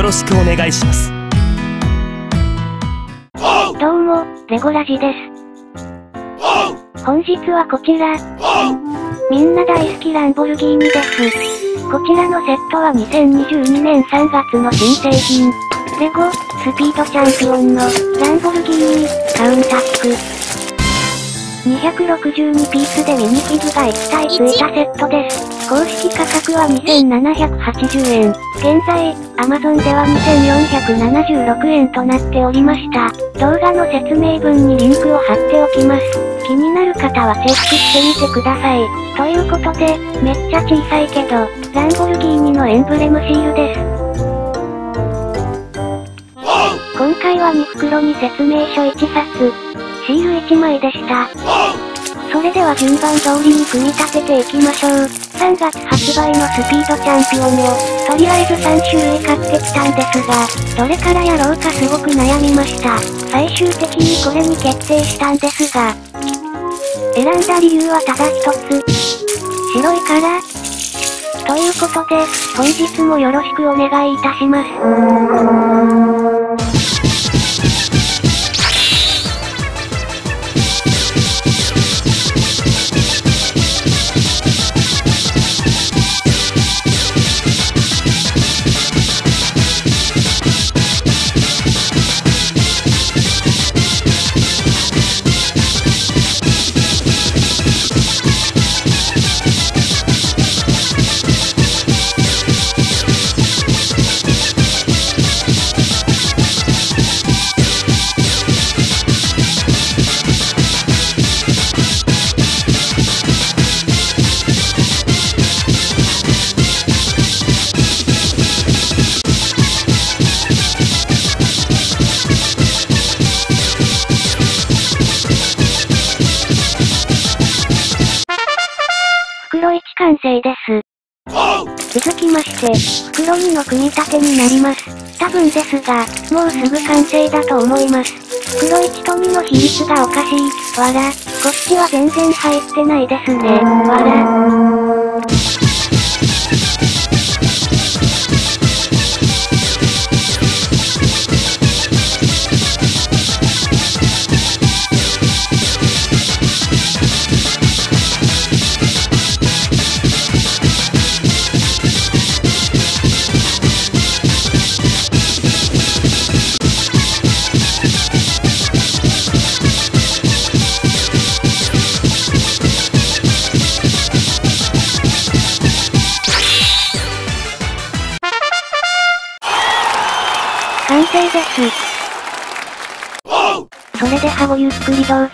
よろしくお願いします。 どうも、レゴラジです。本日はこちら。みんな大好きランボルギーニです。こちらのセットは2022年3月の新製品。レゴ、スピードチャンピオンのランボルギーニ、カウンタック。262ピースでミニフィグが1体ついたセットです。公式価格は2780円。現在、Amazon では2476円となっておりました。動画の説明文にリンクを貼っておきます。気になる方はチェックしてみてください。ということで、めっちゃ小さいけど、ランボルギーニのエンブレムシールです。今回は2袋に説明書1冊、シール1枚でした。それでは順番通りに組み立てていきましょう。3月発売のスピードチャンピオンを、とりあえず3種類買ってきたんですが、どれからやろうかすごく悩みました。最終的にこれに決定したんですが、選んだ理由はただ一つ。白いから。ということで、本日もよろしくお願いいたします。袋1完成です。続きまして、袋2の組み立てになります。多分ですが、もうすぐ完成だと思います。袋1と2の比率がおかしい。わら、こっちは全然入ってないですね。わら。完成です。それではごゆっくりどうぞ。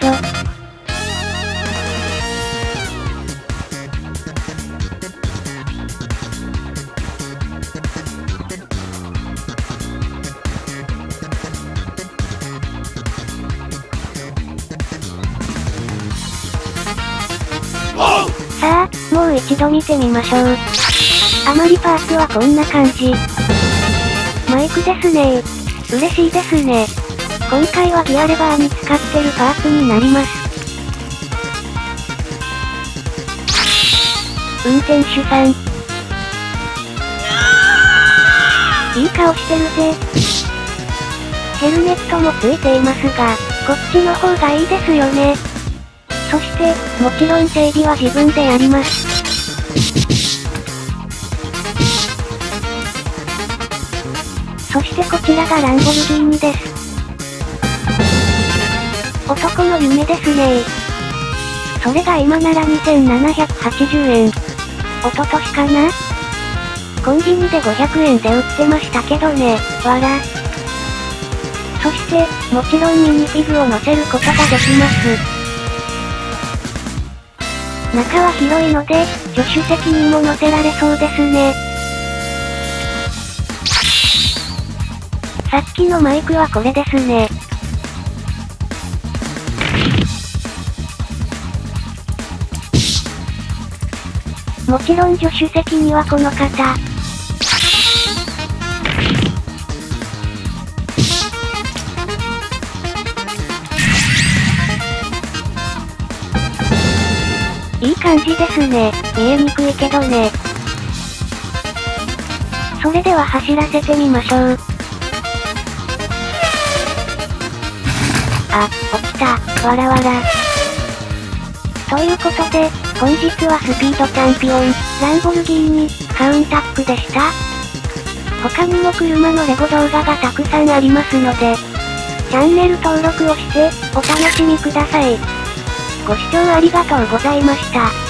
さあ、もう一度見てみましょう。あまりパーツはこんな感じ。マイクですねー。嬉しいですね。今回はギアレバーに使ってるパーツになります。運転手さん。いい顔してるぜ。ヘルメットもついていますが、こっちの方がいいですよね。そして、もちろん整備は自分でやります。そしてこちらがランボルギーニです。男の夢ですねー。それが今なら2780円。おととしかな？コンビニで500円で売ってましたけどね、わら。そして、もちろんミニフィグを乗せることができます。中は広いので、助手席にも乗せられそうですね。さっきのマイクはこれですね。もちろん助手席にはこの方。いい感じですね。見えにくいけどね。 それでは走らせてみましょう。あ、落ちた、わらわら。ということで、本日はスピードチャンピオン、ランボルギーニ、カウンタックでした。他にも車のレゴ動画がたくさんありますので、チャンネル登録をして、お楽しみください。ご視聴ありがとうございました。